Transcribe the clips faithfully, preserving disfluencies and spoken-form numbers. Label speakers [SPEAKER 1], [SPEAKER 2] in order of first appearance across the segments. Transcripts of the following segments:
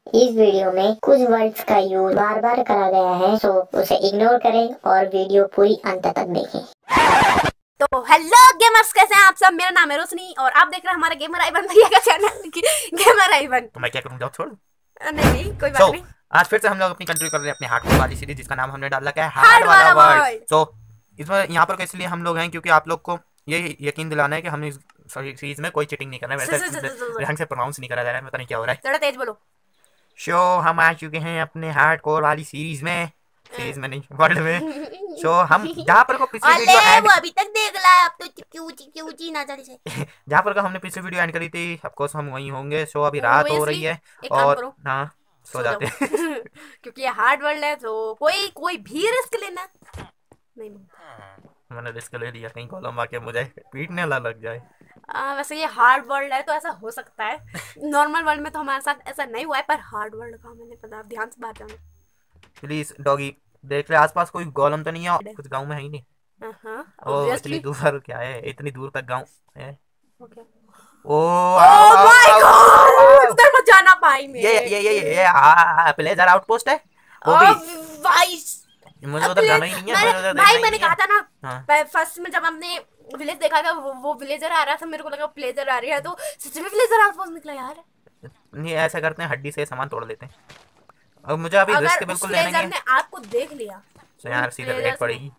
[SPEAKER 1] इस वीडियो में कुछ वर्ड्स का यूज बार बार करा गया है, सो उसे इग्नोर करें और वीडियो पूरी अंत तक देखें।
[SPEAKER 2] तो हेलो गेमर्स, कैसे हैं आप सब। मेरा नाम है रोशनी और आप देख रहे हैं हमारे गेमर आइवन भैया का चैनल गेमर आइवन।
[SPEAKER 3] तो मैं क्या करूँ, जाओ छोड़।
[SPEAKER 2] नहीं नहीं कोई बात
[SPEAKER 3] so,
[SPEAKER 2] नहीं।
[SPEAKER 3] आज फिर से हम लोग अपनी कंट्री कर रहे हैं अपने हार्ड वाली सीरीज, जिसका नाम हमने डाला क्या है, हार्ड वाला वर्ल्ड। सो इसमें यहाँ पर इसलिए हम लोग हैं क्योंकि आप लोग को ये यकीन दिलाना है कि हम इस सीरीज में कोई चीटिंग नहीं कर रहे हैं। वैसे ढंग से प्रोनाउंस नहीं करा जा रहा है, पता नहीं क्या हो रहा है।
[SPEAKER 2] थोड़ा तेज बोलो।
[SPEAKER 3] शो हम आ चुके हैं अपने हार्ड कोर वाली सीरीज में, सीरीज में नहीं वर्ल्ड में। सो हम जहाँ पर को पिछली वीडियो एंड
[SPEAKER 2] वो अभी तक देख रहा है, अब तो चिपकी ऊंची की ऊंची ना चली से
[SPEAKER 3] जहाँ पर को हमने पिछली वीडियो एंड करी थी, ऑफ कोर्स हम वहीं होंगे। सो अभी रात हो रही है और हाँ सो जाते हैं
[SPEAKER 2] क्योंकि ये हार्ड वर्ल्ड है, तो कोई कोई भी रिस्क लेना नहीं।
[SPEAKER 3] मैंने रिस्क ले लिया, कहीं कॉलम आके मुझे पीटने ला लग जाए।
[SPEAKER 2] आ, वैसे ये हार्ड वर्ल्ड है तो ऐसा हो सकता है। नॉर्मल वर्ल्ड में तो हमारे साथ ऐसा नहीं हुआ है, पर हार्ड वर्ल्ड का मैंने पता, ध्यान से बात जाना।
[SPEAKER 3] प्लीज डॉगी देख ले आसपास कोई गोलम तो नहीं है, कुछ गांव में है ही नहीं। ओ इतनी दूर क्या है, इतनी दूर तक गांव है।
[SPEAKER 2] ओके।
[SPEAKER 3] ओह
[SPEAKER 2] माय गॉड, इधर मत जाना भाई।
[SPEAKER 3] ये ये ये ये हां प्लेजर आउटपोस्ट है वो भी
[SPEAKER 2] भाई।
[SPEAKER 3] मुझे उधर जाना ही नहीं है।
[SPEAKER 2] मैंने, भाई मैंने कहा था ना फर्स्ट में जब हमने विलेज देखा था, वो, वो विलेजर आ रहा था, मेरे को लगा प्लेजर आ रही है, तो सच में विलेजर आउटपोस्ट निकला यार।
[SPEAKER 3] नहीं ऐसा करते हैं, हड्डी से सामान तोड़ लेते हैं। और मुझे अभी रिस्क बिल्कुल लेना नहीं है।
[SPEAKER 2] ने आपको देख लिया
[SPEAKER 3] तो यार सीधे रेड पड़ेगी।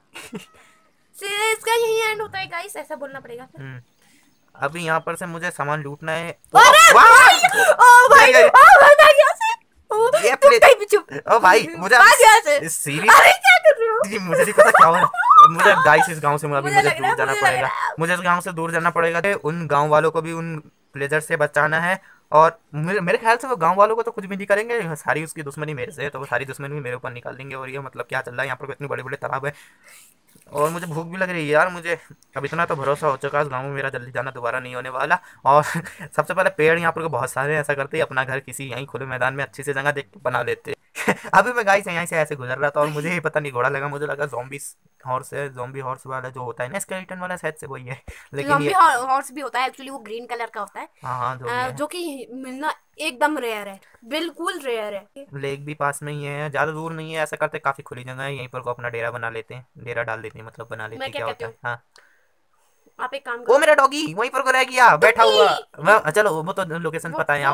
[SPEAKER 2] सीरीज का यही एंड होता है गाइस, ऐसा बोलना पड़ेगा फिर।
[SPEAKER 3] अभी यहाँ पर से मुझे सामान लूटना है।
[SPEAKER 2] अरे भाई, ओ भाई, ओ भाई भाई कैसे?
[SPEAKER 3] ये प्लीज ओ भाई मुझे इस सीरीज,
[SPEAKER 2] अरे क्या कर रहे हो?
[SPEAKER 3] मुझे नहीं पता क्या हो रहा है। मुझे गाइस इस गांव से अभी मुझे दूर जाना पड़ेगा। मुझे इस गांव से दूर जाना पड़ेगा। उन गांव वालों को भी उन प्लेजर से बचाना है और मेरे, मेरे ख्याल से वो गांव वालों को तो कुछ भी नहीं करेंगे। सारी उसकी दुश्मनी मेरे से है, तो वो सारी दुश्मनी भी मेरे ऊपर निकाल देंगे। और ये मतलब क्या चल रहा है यहाँ पर, इतने बड़े बड़े तालाब है और मुझे भूख भी लग रही है यार। मुझे अब इतना तो भरोसा हो चुका है इस गाँव में मेरा जल्दी जाना दोबारा नहीं होने वाला। और सबसे पहले पेड़ यहाँ पर बहुत सारे, ऐसा करते हैं अपना घर किसी यहीं खुले मैदान में अच्छी सी जगह देख के बना लेते। अभी मैं गाइस यहीं से ऐसे गुजर रहा था और मुझे ही पता नहीं घोड़ा लगा, मुझे लगा ज़ॉम्बी हॉर्स है। ज़ॉम्बी हॉर्स वाला जो होता है ना स्केलेटन वाला, शायद से वही है। लेकिन
[SPEAKER 2] ज़ॉम्बी हॉर्स भी होता है एक्चुअली, वो ग्रीन कलर का होता है।
[SPEAKER 3] हाँ जो,
[SPEAKER 2] जो कि मिलना एकदम रेयर है, बिल्कुल रेयर है।
[SPEAKER 3] लेक भी पास में ही है, ज्यादा दूर नहीं है। ऐसा करते काफी खुली जगह है, यहीं पर को अपना डेरा बना लेते हैं, डेरा डाल देते हैं, मतलब बना लेते हैं। क्या होता है हाँ
[SPEAKER 2] आप एक काम करो।
[SPEAKER 3] वो मेरा डॉगी वहीं पर को रह गया बैठा हुआ। चलो वो तो लोकेशन पता है आप,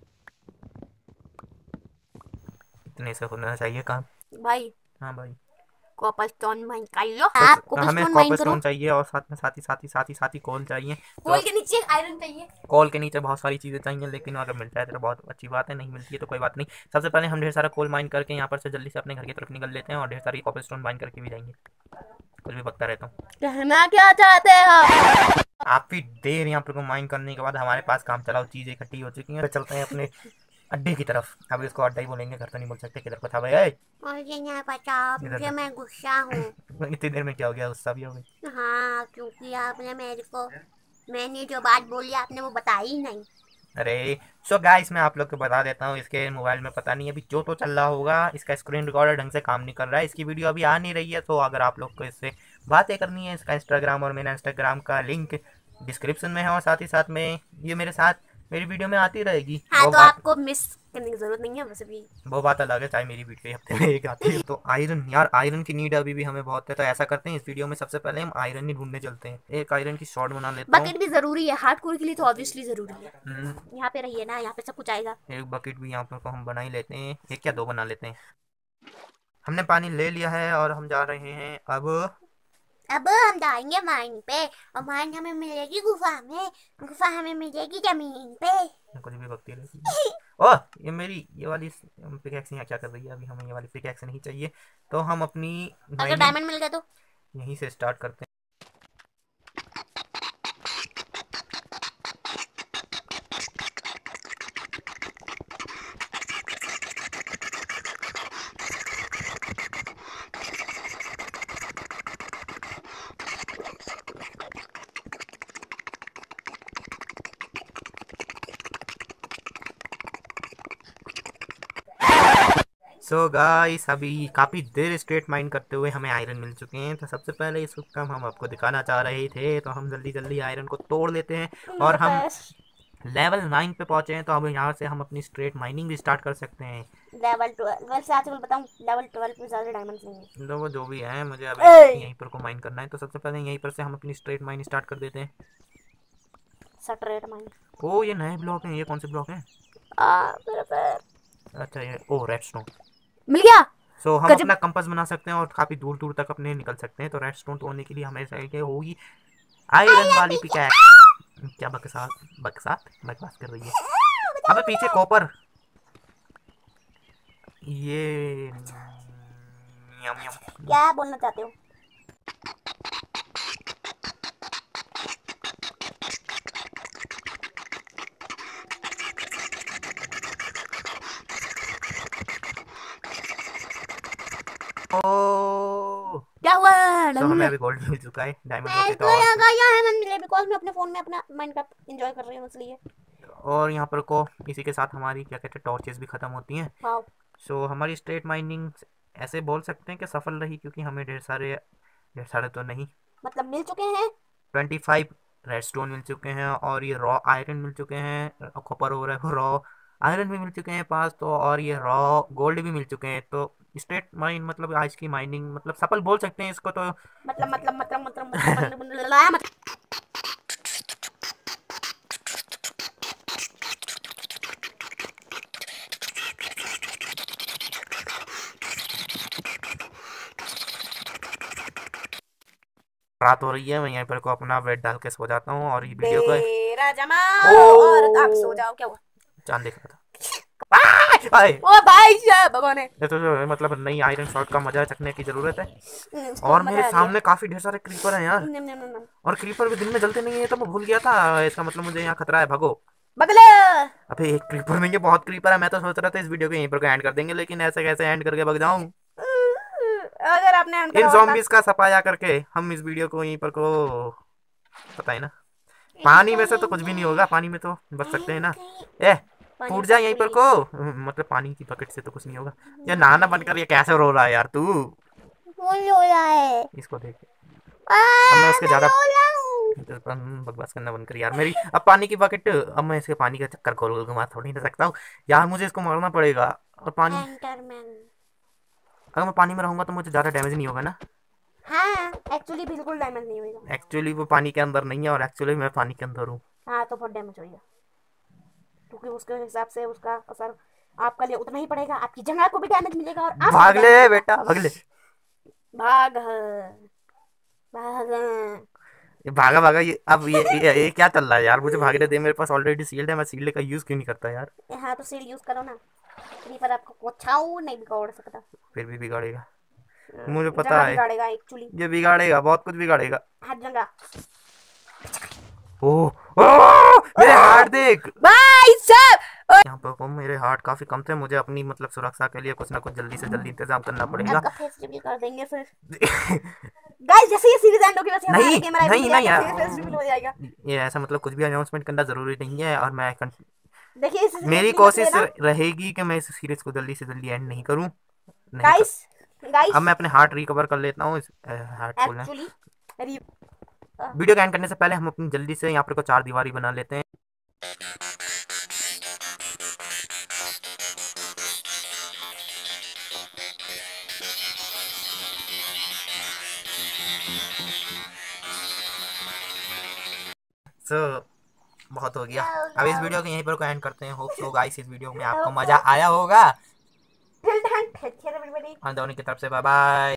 [SPEAKER 3] इतने से होना चाहिए काम
[SPEAKER 2] भाई।
[SPEAKER 3] हाँ भाई
[SPEAKER 2] कॉपरस्टोन माइन कर लो आप।
[SPEAKER 3] तो हमें कॉपरस्टोन चाहिए और साथ में साथ ही साथ ही साथ ही साथ ही कोल चाहिए।
[SPEAKER 2] कोल के नीचे आयरन चाहिए।
[SPEAKER 3] कोल के नीचे बहुत सारी चीजें चाहिए, लेकिन अगर मिल जाए तो बहुत अच्छी बात है, नहीं मिलती है तो कोई बात नहीं। सबसे पहले हम ढेर सारा कोल माइन करके यहाँ पर से जल्दी से अपने घर की तरफ निकल लेते हैं और ढेर सारी कॉपरस्टोन माइन करके भी जाएंगे। कुछ भी बकता रहता हूँ।
[SPEAKER 2] कहना क्या चाहते हो?
[SPEAKER 3] काफी देर यहाँ पर माइन करने के बाद हमारे पास काम चलाओ चीजें इकट्ठी हो चुकी हैं। चलते हैं अपने अड्डे की तरफ। अब इसको अड्डा ही बोलेंगे, घर तो नहीं बोल सकते। किधर को था भाई?
[SPEAKER 1] मुझे नहीं पता, मुझे मैं गुस्सा हूँ।
[SPEAKER 3] इतनी देर में क्या हो गया, गुस्सा भी हो गई?
[SPEAKER 1] हाँ क्योंकि आपने मेरे को, मैंने जो बात बोली आपने वो बताई ही नहीं।
[SPEAKER 3] अरे सो गाइस मैं आप लोग को बता देता हूँ, इसके मोबाइल में पता नहीं अभी जो तो चल रहा होगा, इसका स्क्रीन रिकॉर्डर ढंग से काम नहीं कर रहा है, इसकी वीडियो अभी आ नहीं रही है। तो अगर आप लोग को इससे बातें करनी है, इसका इंस्टाग्राम और मेरा इंस्टाग्राम का लिंक डिस्क्रिप्शन में है और साथ ही साथ में ये मेरे साथ मेरी वीडियो में आती रहेगी।
[SPEAKER 2] हाँ, तो आपको मिस करने की जरूरत नहीं है। वैसे भी
[SPEAKER 3] वो बात अलग है, चाहे मेरी वीडियो हफ्ते में एक आती है। तो आयरन यार, आयरन की नीड अभी भी हमें बहुत है। तो ऐसा करते हैं इस वीडियो में सबसे पहले हम आयरन ही ढूंढने चलते हैं। एक आयरन की शॉर्ट बना लेते हैं।
[SPEAKER 2] बकेट भी जरूरी है हार्डकोर के लिए, तो ऑब्वियसली जरूरी है। यहाँ पे रहिए ना, यहाँ पे सब कुछ आएगा।
[SPEAKER 3] एक बकेट भी यहाँ पर को हम बना ही लेते हैं, एक या दो बना लेते हैं। हमने पानी ले लिया है और हम जा रहे हैं अब
[SPEAKER 1] अब हम जाएंगे माइन पे और माइन हमें मिलेगी गुफा में, गुफा हमें मिलेगी जमीन पे।
[SPEAKER 3] कुछ भी बकती रहती है। ओह ये मेरी ये वाली पिकैक्स यहाँ क्या कर रही है? अभी हमें ये वाली पिकैक्स नहीं चाहिए, तो हम अपनी
[SPEAKER 2] अगर डायमंड मिल गया तो
[SPEAKER 3] यहीं से स्टार्ट करते हैं। सो so गाइस अभी काफ़ी देर स्ट्रेट माइंड करते हुए हमें आयरन मिल चुके हैं। तो सबसे पहले इस काम हम आपको दिखाना चाह रहे थे, तो हम जल्दी जल्दी आयरन को तोड़ लेते हैं और हम लेवल नाइन पे पहुंचे हैं, तो अब यहाँ से हम अपनी स्ट्रेट माइनिंग भी स्टार्ट कर सकते हैं।
[SPEAKER 1] लेवल ट्वेल्व वैसे आज मैं बताऊं लेवल ट्वेल्व पे ज्यादा डायमंड्स नहीं है।
[SPEAKER 3] तो वो जो भी है, मुझे अभी
[SPEAKER 2] ए!
[SPEAKER 3] यहीं पर को माइन करना है, तो सबसे पहले यहीं पर से हम अपनी स्ट्रेट माइन स्टार्ट कर देते हैं।
[SPEAKER 1] Straight mine.
[SPEAKER 3] ओ ये नए ब्लॉक हैं, ये कौन से ब्लॉक हैं?
[SPEAKER 2] आ मेरे पैर।
[SPEAKER 3] अच्छा ये ओ रेडस्टोन।
[SPEAKER 2] मिल गया।
[SPEAKER 3] सो हम
[SPEAKER 2] गजब।
[SPEAKER 3] अपना कंपास बना सकते हैं और काफी दूर दूर तक अपने निकल सकते हैं। तो रेडस्टोन तोड़ने के लिए हमें चाहिए होगी आयरन वाली पिकैक्स। क्या बकसात बकसात बकवास कर रही है? अबे पीछे कॉपर। ये यम यम।
[SPEAKER 1] क्या बोलना चाहते हो?
[SPEAKER 3] ओ
[SPEAKER 2] क्या हुआ?
[SPEAKER 3] तो हमें अभी गोल्ड मिल चुका है, डायमंड
[SPEAKER 1] मैं
[SPEAKER 3] होते तो
[SPEAKER 1] इसको
[SPEAKER 3] और
[SPEAKER 1] यहाँ का यहाँ है मिले बिकॉज़ मैं अपने फोन में अपना माइनक्राफ्ट एंजॉय कर रही हूँ इसलिए।
[SPEAKER 3] और यहाँ पर को इसी के साथ हमारी क्या कहते हैं टॉर्चेस भी खत्म होती हैं।
[SPEAKER 1] वाओ।
[SPEAKER 3] सो हमारी स्ट्रेट माइनिंग ऐसे बोल सकते हैं कि सफल रही, क्योंकि हमें ढेर सारे ढेर सारे तो नहीं,
[SPEAKER 1] मतलब मिल चुके हैं।
[SPEAKER 3] ट्वेंटी फाइव रेडस्टोन मिल चुके हैं, और ये रॉ आयरन मिल चुके हैं, कॉपर हो रहा है, रॉ आयरन भी मिल चुके हैं पांच तो, और ये रॉ गोल्ड भी मिल चुके हैं। तो स्ट्रेट माइन मतलब आज की माइनिंग मतलब सफल बोल सकते हैं इसको। तो
[SPEAKER 1] मतलब मतलब मतलब मतलब मतलब मतलब मतलब
[SPEAKER 3] रात हो रही है, मैं यहाँ पर को अपना बेड डाल के सो जाता हूँ। और ये वीडियो को
[SPEAKER 2] तेरा जमाओ और आप सो जाओ। क्या हुआ?
[SPEAKER 3] चांद देख रहा था। आए
[SPEAKER 2] ओ भाई साहब भगवान है।
[SPEAKER 3] ये तो जो है, मतलब नई आयरन शॉट का मजा चखने की जरूरत है।
[SPEAKER 2] इसको
[SPEAKER 3] और
[SPEAKER 2] मजा
[SPEAKER 3] मेरे
[SPEAKER 2] आ गया।
[SPEAKER 3] सामने काफी ढेर सारे क्रीपर हैं यार,
[SPEAKER 2] नम, नम, नम, नम।
[SPEAKER 3] और क्रीपर भी दिन में जलते नहीं है, तो मैं भूल गया था। इसका मतलब मुझे यहाँ खतरा है, भगो।
[SPEAKER 2] बगले।
[SPEAKER 3] अबे एक क्रीपर नहीं है, बहुत क्रीपर है। मैं तो सोच रहा था इस वीडियो को यहीं पर एंड कर देंगे, लेकिन ऐसे कैसे एंड करके भग जाऊं।
[SPEAKER 2] अगर आपने एंड
[SPEAKER 3] इन
[SPEAKER 2] करा होता-
[SPEAKER 3] zombies का सफाया करके हम इस वीडियो को यहीं पर को पता है ना, पानी में से तो कुछ भी नहीं होगा, पानी में तो बच सकते हैं ना। ए
[SPEAKER 1] पानी
[SPEAKER 3] टूट जा
[SPEAKER 1] में
[SPEAKER 3] यहीं पर
[SPEAKER 1] पुलिस।
[SPEAKER 3] को, मतलब पानी की बकेट से तो कुछ नहीं होगा। ये नहाना बंद कर, ये कैसे रो रहा है यार तू?
[SPEAKER 1] कौन रो रहा है?
[SPEAKER 3] इसको देख।
[SPEAKER 1] आ,
[SPEAKER 3] अब मैं उसके ज्यादा
[SPEAKER 1] रो रहा हूँ।
[SPEAKER 3] बकवास करना बंद कर यार मेरी। अब पानी की बकेट, अब मैं इसके पानी का चक्कर गोल गोल घुमा थोड़ी ना सकता हूँ यार, मुझे इसको मारना पड़ेगा। और पानी,
[SPEAKER 1] एंटरमैन।
[SPEAKER 3] अगर मैं पानी में रहूंगा तो मुझे ज्यादा डैमेज नहीं होगा ना?
[SPEAKER 1] हाँ एक्चुअली बिल्कुल डैमेज नहीं होगा।
[SPEAKER 3] एक्चुअली वो पानी के अंदर नहीं है, और एक्चुअली मैं पानी के अंदर हूँ।
[SPEAKER 1] हाँ तो बहुत डैमेज होगा, क्योंकि उसके हिसाब से उसका असर आपका लिए उतना ही पड़ेगा। आपकी जगह को भी डैमेज मिलेगा और आप
[SPEAKER 3] भाग ले बेटा भाग ले।
[SPEAKER 1] भाग भाग।
[SPEAKER 3] ये भागा भागा ये अब ये, ये, ये क्या चल रहा है यार? मुझे भागने दे, मेरे पास ऑलरेडी शील्ड है, मैं शील्ड का यूज क्यों नहीं करता यार?
[SPEAKER 1] हाँ तो सील यूज करो ना, क्रीपर आपको कोछाऊ नहीं बिगाड़ सकता।
[SPEAKER 3] फिर भी बिगाड़ेगा, मुझे पता
[SPEAKER 1] जगह
[SPEAKER 3] है
[SPEAKER 1] बिगाड़ेगा एक्चुअली,
[SPEAKER 3] ये बिगाड़ेगा, बहुत कुछ बिगाड़ेगा।
[SPEAKER 1] हर जगह।
[SPEAKER 3] ओह ओह, मेरे हार्ट देख
[SPEAKER 2] भाई साहब।
[SPEAKER 3] यहाँ पर को मेरे हार्ट काफी कम थे, मुझे अपनी मतलब सुरक्षा के लिए कुछ ना कुछ जल्दी से जल्दी इंतजाम करना पड़ेगा।
[SPEAKER 1] आपका फेस रिवील कर देंगे फिर। गाइस जैसे ये सीरीज एंड होगी वैसे हमारा
[SPEAKER 3] नहीं,
[SPEAKER 1] कैमरा
[SPEAKER 3] नहीं, नहीं यार।
[SPEAKER 1] फेस रिवील हो जाएगा।
[SPEAKER 3] ये ऐसा मतलब कुछ भी अनाउंसमेंट करना जरूरी नहीं है, और मैं कन...
[SPEAKER 1] देखिए इस
[SPEAKER 3] मेरी कोशिश रहेगी कि मैं इस सीरीज को जल्दी से जल्दी एंड नहीं करूं। नहीं
[SPEAKER 1] गाइस गाइस
[SPEAKER 3] अब मैं अपने हार्ट रिकवर कर लेता हूँ। हार्ट खोलना है।
[SPEAKER 1] एक्चुअली
[SPEAKER 3] वीडियो को एंड करने से पहले हम अपनी जल्दी से यहाँ पर को चार दीवारी बना लेते हैं। सो so, बहुत हो गया, अब इस वीडियो को यहीं पर को एंड करते हैं। होप सो गाइस इस वीडियो में आपको मजा आया होगा।
[SPEAKER 1] फिल्ड हंट है,
[SPEAKER 3] हम दोनों की तरफ से बाय बाय।